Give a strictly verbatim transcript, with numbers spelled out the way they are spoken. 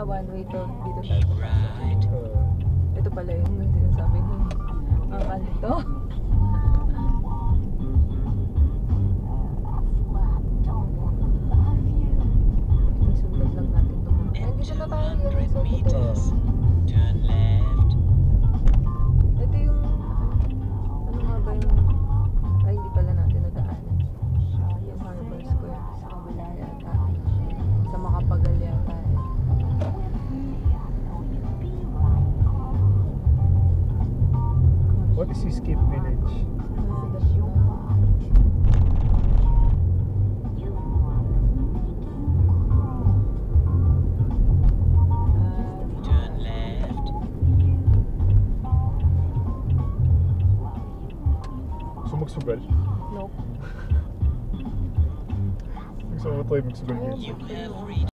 one way to dito tayo papasok. Uh, Ito pala yung sinasabi ko. Ang kanto. Isundan lang natin ito. Ay, dito na tayo. Yan yung meters. Turn left. Ito yung... Ano nga ba yung... Ay, hindi pala natin nadaanan. Yung Harbor Square. Sa kabila yata. Sa Makapagal yata. What is Escape Village? Turn left. Gusto magsugal? Nope. Gusto mo tayo magsugal Ayun, dito? You have reached